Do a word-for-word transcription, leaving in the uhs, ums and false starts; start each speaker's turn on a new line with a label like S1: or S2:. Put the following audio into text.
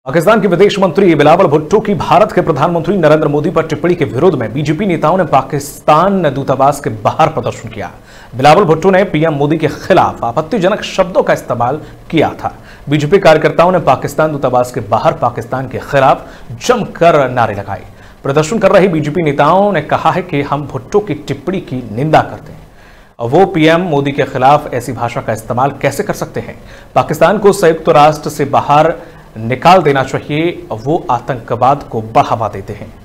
S1: पाकिस्तान के विदेश मंत्री बिलावल भुट्टो की भारत के प्रधानमंत्री नरेंद्र मोदी पर टिप्पणी के विरोध में बीजेपी नेताओं ने पाकिस्तान दूतावास के बाहर प्रदर्शन किया। बिलावल भुट्टो ने पीएम मोदी के खिलाफ आपत्तिजनक शब्दों का इस्तेमाल किया था। बीजेपी कार्यकर्ताओं ने पाकिस्तान दूतावास के बाहर पाकिस्तान के खिलाफ जमकर नारे लगाए। प्रदर्शन कर रहे बीजेपी नेताओं ने कहा है कि हम भुट्टो की टिप्पणी की निंदा करते हैं। वो पीएम मोदी के खिलाफ ऐसी भाषा का इस्तेमाल कैसे कर सकते हैं। पाकिस्तान को संयुक्त राष्ट्र से बाहर निकाल देना चाहिए। वो आतंकवाद को बढ़ावा देते हैं।